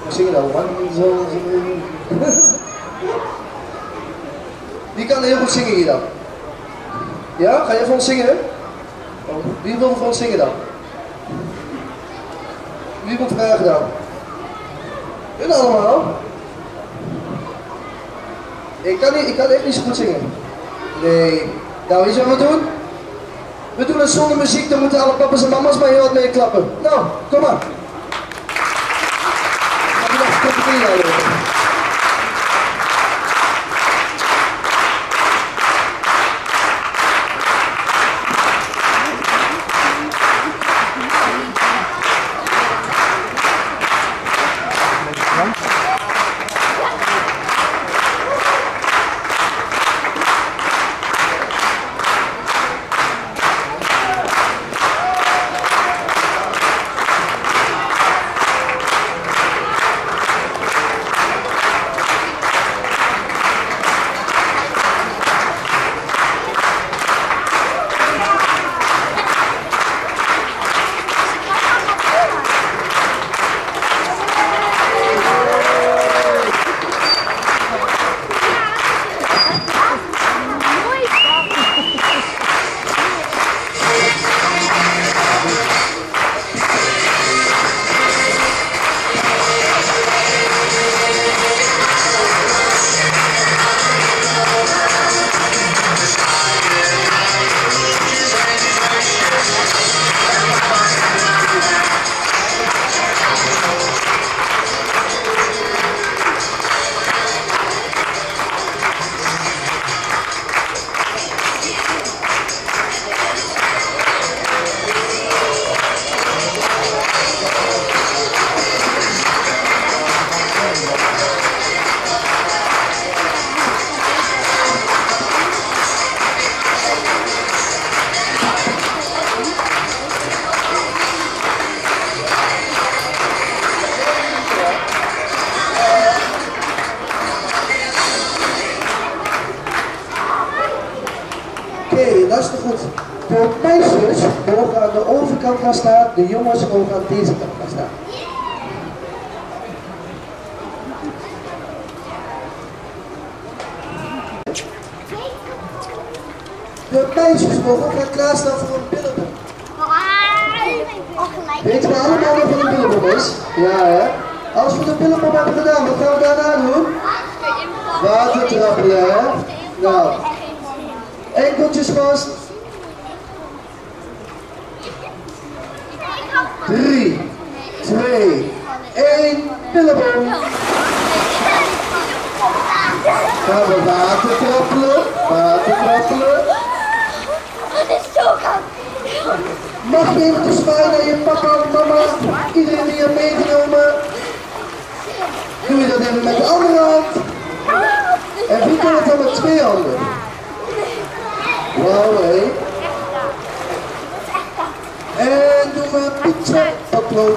Zing je dan? Wie kan heel goed zingen hier dan? Ja, ga je voor ons zingen? Wie wil voor ons zingen dan? Wie wil vragen dan? Jullie allemaal? Ik kan echt niet zo goed zingen. Nee. Nou, weet je wat we doen? We doen het zonder muziek, dan moeten alle papa's en mama's maar heel wat mee klappen. Nou, kom maar. Mag je nog een kopje thee halen? Luister goed. De meisjes mogen aan de overkant gaan staan, de jongens mogen aan deze kant gaan staan. De meisjes mogen ook gaan klaarstaan voor een billenbom. Weten we allemaal wat een billenbom is? Ja hè? Als we de billenbom hebben gedaan, wat gaan we daarna doen? Water trappelen hè? Nou. Enkeltjes vast. 3, 2, 1, billenbom. Gaan we water trappelen. Water trappelen. Mag je even zwaaien naar je papa, mama, iedereen die je hebt meegenomen. Doe je dat even met de andere hand. En wie kan het dan met 2 handen? Wauw, hé. En doen we pizza upload.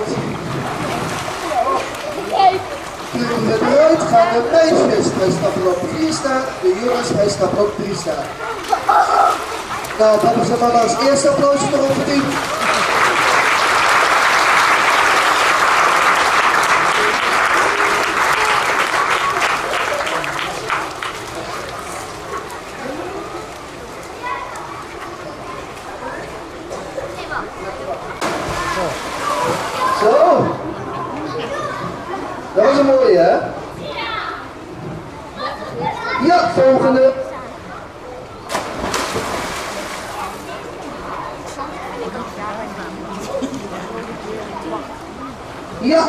Drukken we eruit, gaan de meisjes. Wij stappen op 3 staan, de jongens, wij stappen op 3 staan. Nou, papa's en mama's, eerste applaus erop verdiend. Zo. Dat was een mooie, hè? Ja, volgende. Ja.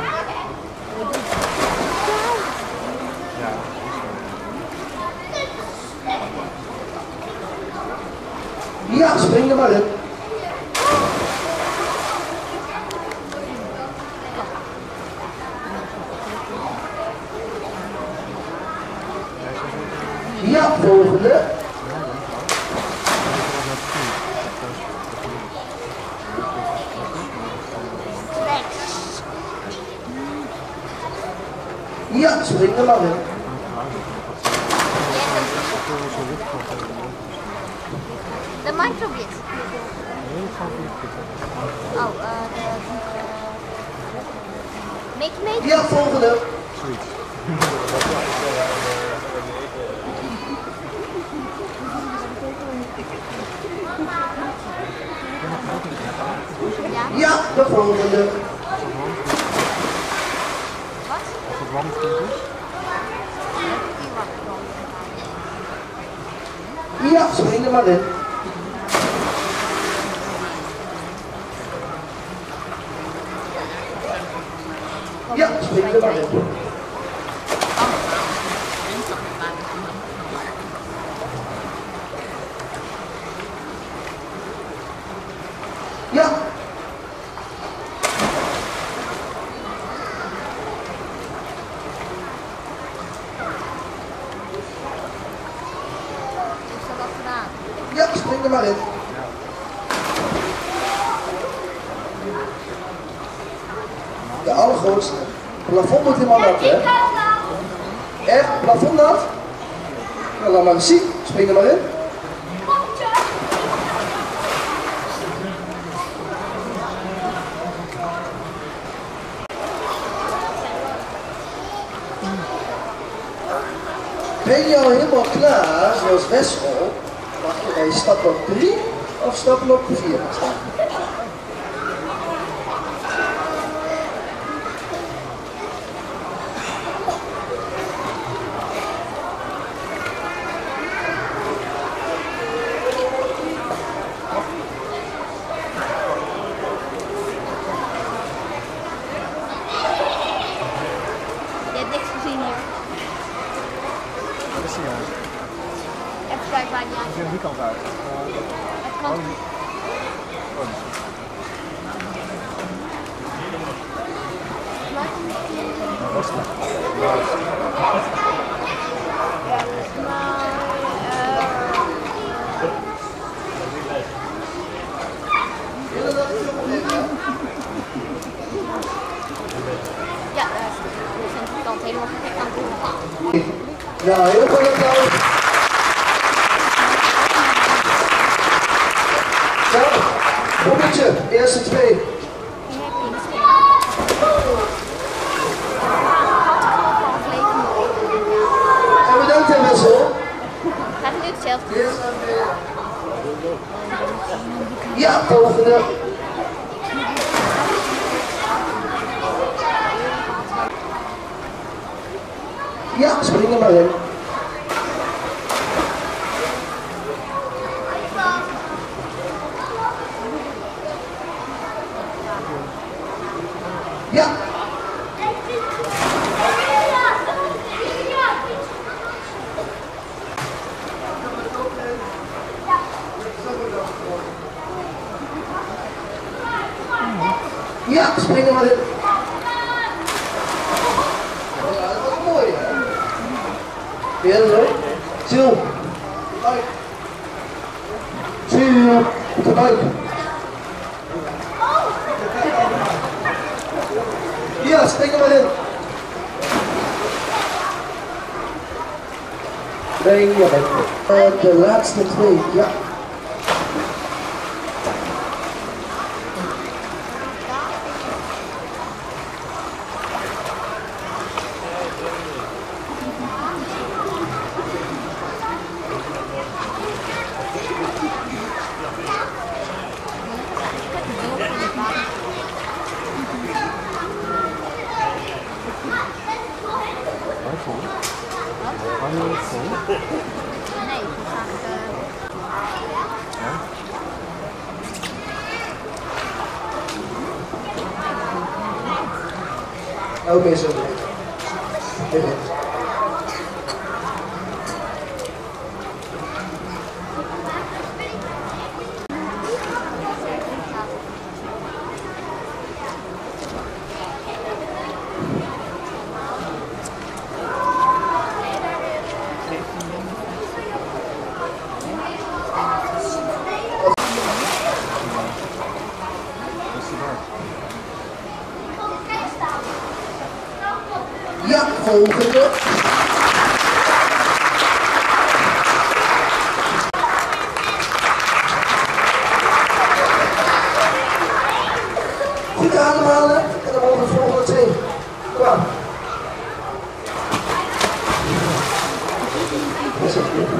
Ja, spring er maar in. Ja, volgende. Ja, spring er maar in. De microbit. Oh, Mickey? Ja, volgende. Ja? Ja, de volgende. Wat? Of het wandpunt is? Ja, spring er maar in. Ja, spring er maar in. Ja. Is dat al gedaan? Ja, spring er maar in. De allergrootste. Het plafond moet helemaal nat, hè? Echt? Plafond nat? Nou, laat maar eens zien. Spring er maar in. Ben je al helemaal klaar, zoals Wessel? Mag je bij stapblok 3 of stapblok 4 staan? Je hebt niks gezien hier. Dat is hij al. Even kijken waar die aan Die die kant uit. het kan. Dat is het. Ja, we zijn de kant helemaal perfect aan het doen. Nou, heel goed applaus. Zo, poppetje, eerste twee. Die heb je niet gezien. En bedankt hè Wessel. Gaat nu hetzelfde. Eerst en weer. Ja, volgende. Ja, spring er maar in. Ja. Ja, spring er maar in. Ja, dat was mooi hè. Weer zo. Sil. Buik. Sil. Op de buik. Ja, spring er maar in. Benjamin. En de laatste twee, ja. Wanneer is het vol? Nee, dan ga ik... Oké, zo. Ja, volgende. Goed ademhalen en dan mogen we de volgende twee. is het goed.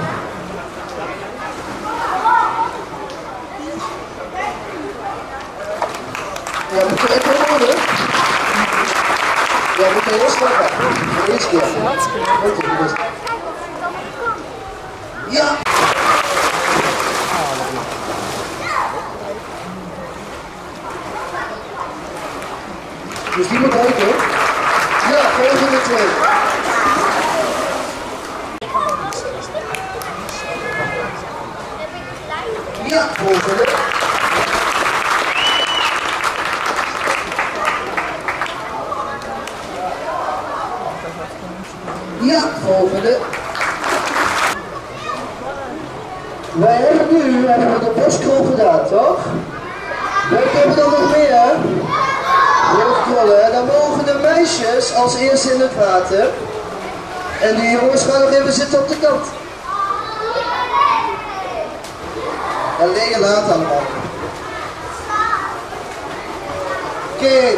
Ja, moet je even horen. Ja, moet je heel snel gaan. De eerste keer. Ja! Dus die moet uit, hoor. Ja, volgende twee. Ja, volgende. Ja, volgende. Wij hebben nu de borstkrol gedaan, toch? Welke hebben we dan nog meer? Rugkrollen. Dan mogen de meisjes als eerste in het water. En de jongens gaan nog even zitten op de kant. En leer je later allemaal. Oké,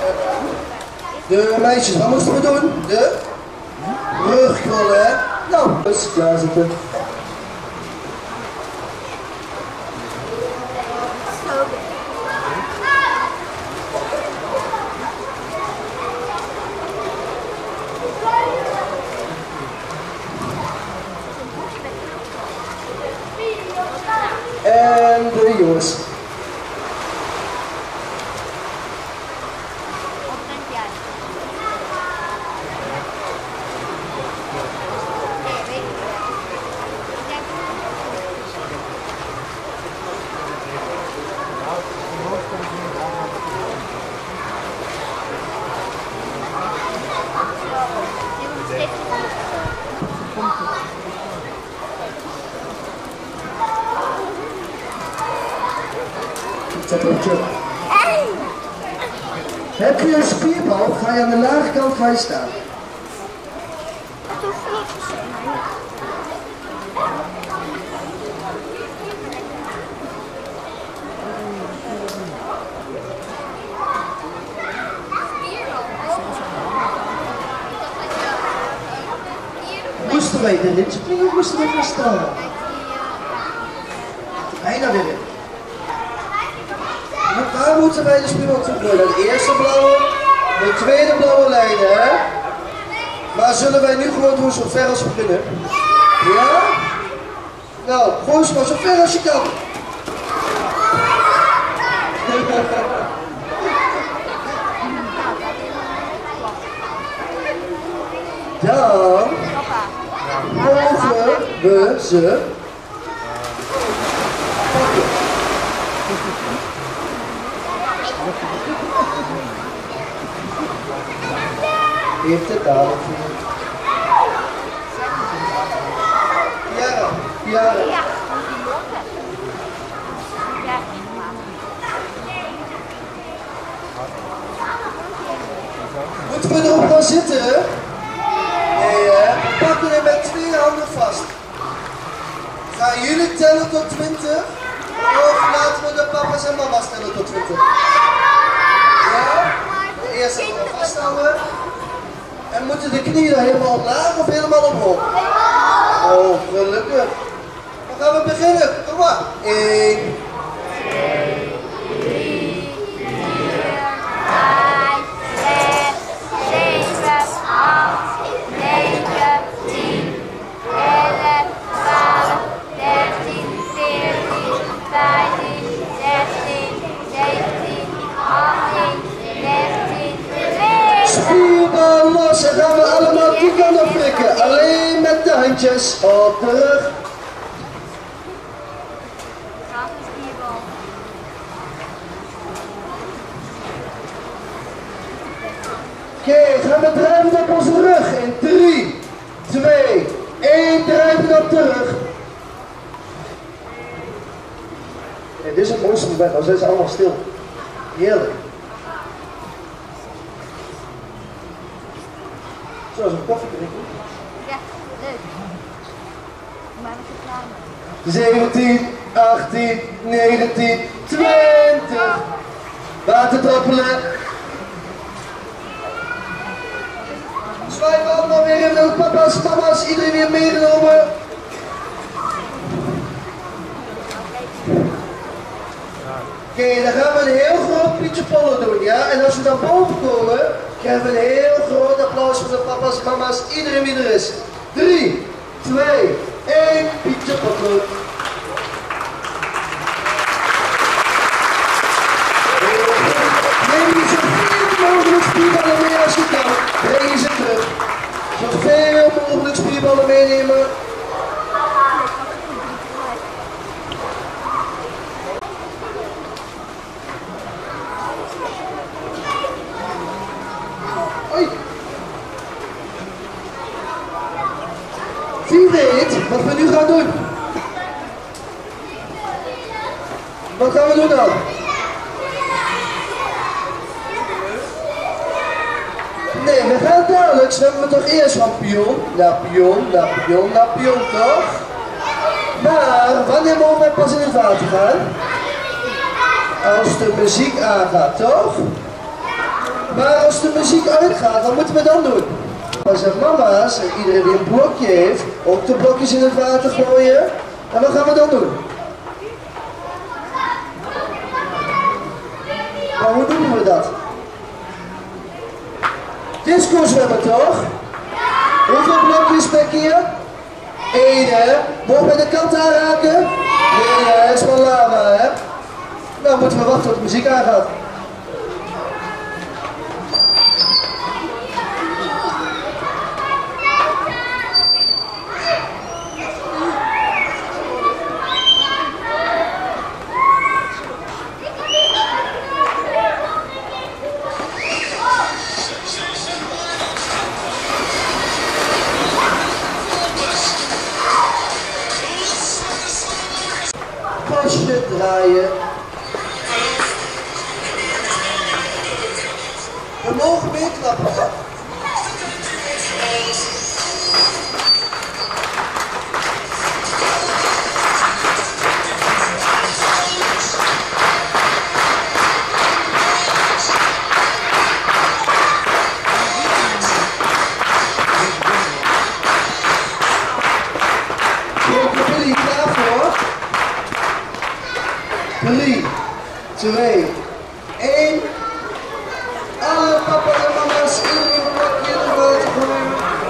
de meisjes, wat moesten we doen? De rugkrollen. Nou, dus klaar zitten. En de jongens. Heb je een spierbal, ga je aan de lage kant staan. Moesten wij erin springen of moesten we gaan staan? Bijna weer in. Waar moeten wij de spierbal toe gooien? De eerste blauwe, de tweede blauwe lijn, hè? Maar zullen wij nu gewoon doen zo ver als we kunnen? Ja? Nou, gooi ze maar zo ver als je kan. Dan mogen we ze pakken. Heeft het dadelijk voor. Ja, ja. Moeten we erop gaan zitten? Nee, hè? We pakken hem met 2 handen vast. Gaan jullie tellen tot 20? Of laten we de papa's en mama's tellen tot 20? Ja? Eerst even vasthouden. En moeten de knieën helemaal omlaag of helemaal omhoog? Oh, gelukkig. Dan gaan we beginnen. Kom maar. 1, 2, 3, 4, 5, 6, 7, 8, 9, 10, 11, 12, 13, 14, 15, 16, 17, 18, 19, 20. Spierbal los en gaan we allemaal die kant op prikken. Alleen met de handjes op de rug. Oké, gaan we drijven op onze rug in 3, 2, 1, drijven op de rug. Ja, dit is het mooiste moment, dan zijn ze allemaal stil. Heerlijk. Zoals een koffie drinken. Ja, leuk. Maar we zijn klaar. 17, 18, 19, 20. Waterdroppelen. Zwaai allemaal weer in de papa's, mama's, iedereen weer meegenomen. pollen doen, ja? En als we dan boven komen, krijgen we een heel groot applaus voor de papa's en mama's, iedereen wie er is. 3, 2, 1, Pietje Potlood. Neem je zoveel mogelijk spierballen mee als je kan. Breng je ze terug. Zoveel mogelijk spierballen meenemen. Oei. Wie weet wat we nu gaan doen? Wat gaan we doen dan? Nee, we gaan dadelijk zwemmen we toch eerst van pion naar pion naar pion naar pion, toch? Maar wanneer mogen wij pas in het water gaan? Als de muziek aangaat, toch? Maar als de muziek uitgaat, wat moeten we dan doen? Papa's en mama's en iedereen die een blokje heeft, ook de blokjes in het water gooien. En wat gaan we dan doen? Maar hoe doen we dat? Disco zwemmen toch? Hoeveel blokjes per keer? 1 hè? Mogen we de kant aanraken? Nee hè, is wel lava hè? Nou moeten we wachten tot de muziek aangaat. Pasje draaien. We mogen meeklappen. Zijn jullie klaar voor? 3, 2, 1. Alle papa's en mama's, iedereen een blokje in het water gooien.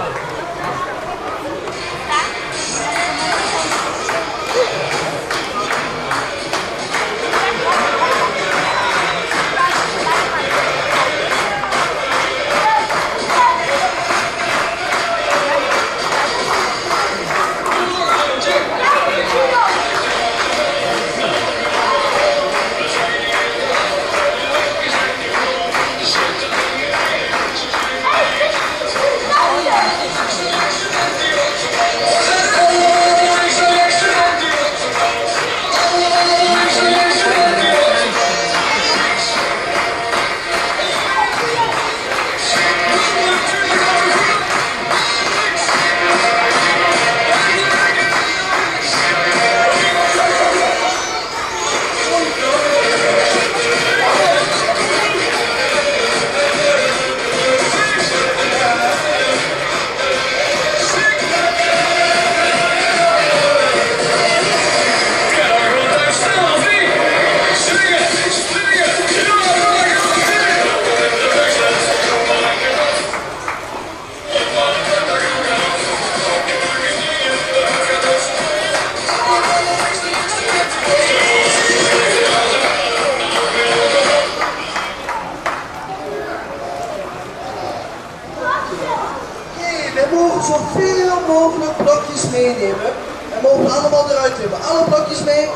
We mogen zoveel mogelijk blokjes meenemen. En mogen allemaal eruit hebben. Alle blokjes mee.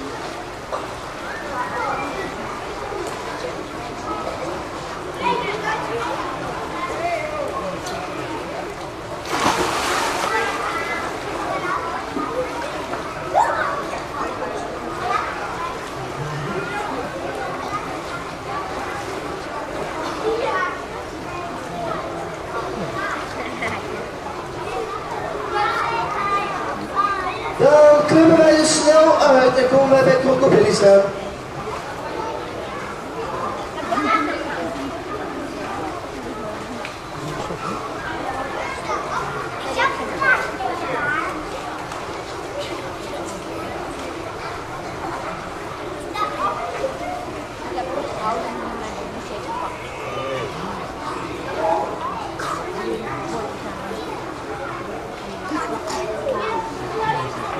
Dan klimmen wij er snel uit en komen wij bij Krokodilli staan.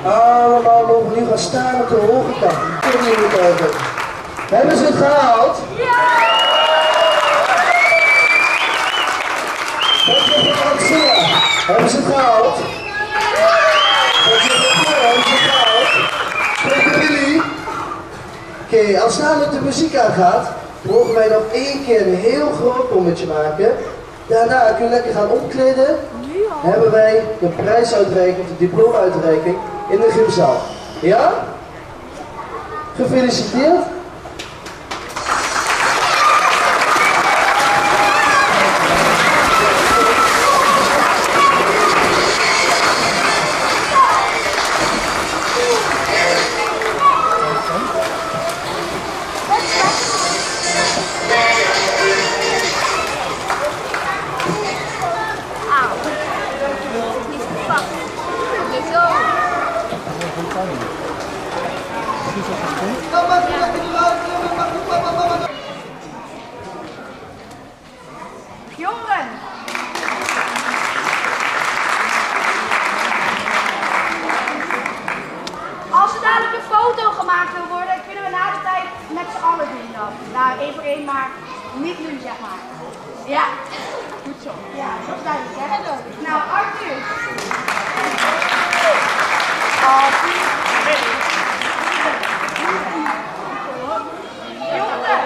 Allemaal mogen nu gaan staan op de hoge kant. Hebben ze het gehaald? Ja! Hebben ze het gehaald? Hebben ze het gehaald? Spreken jullie? Oké, als dadelijk de muziek aangaat, mogen wij nog één keer een heel groot bommetje maken. Daarna kun je lekker gaan omkleden. Hebben wij de prijsuitreiking, de diploma-uitreiking in de gymzaal. Ja? Gefeliciteerd. Jongeren! Als er dadelijk een foto gemaakt wil worden, kunnen we na de tijd met z'n allen doen dan. Nou, één voor één, maar niet nu, zeg maar. Ja, goed zo. Ja, dat is duidelijk, hè? Nou, Arthur. Jongeren!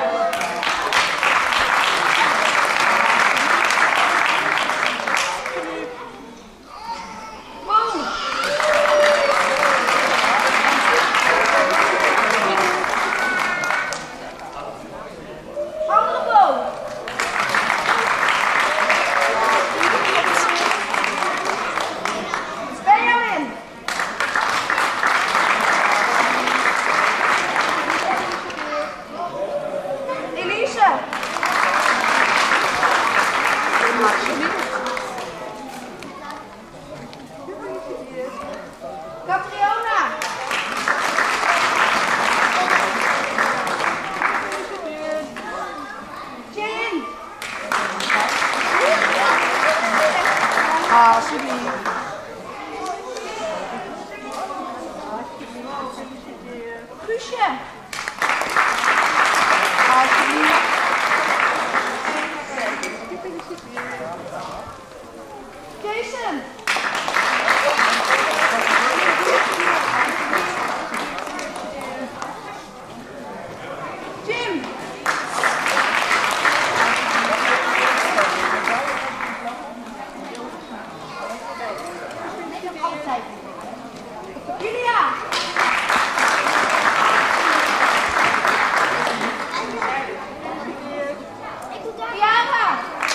Catriona! Chin! Alsjeblieft. Guusje! Alsjeblieft. Jason! Jim! Julia! Kiara!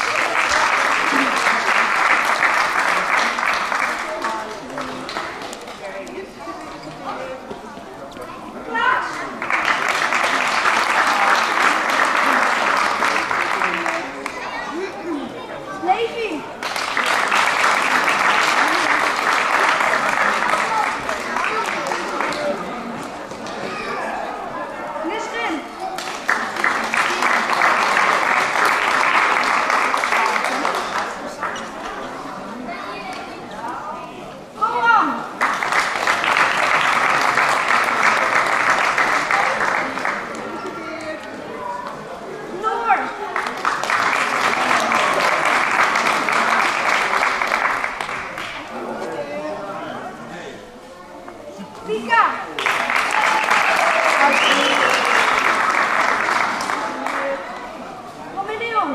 Klaas! Levi! Nisrin! Goran! Noor! Pika! Romeleon!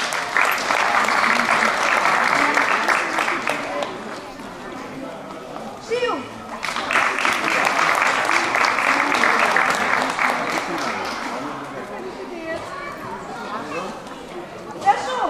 Siel! Wessel!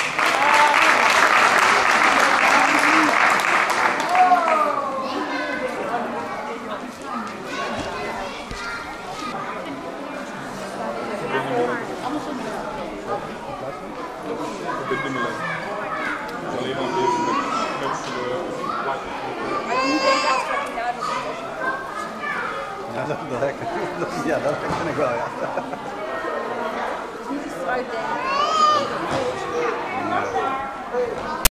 Ja, dat lekker. Ja, dat vind ik wel, ja. Niet het fruit denken.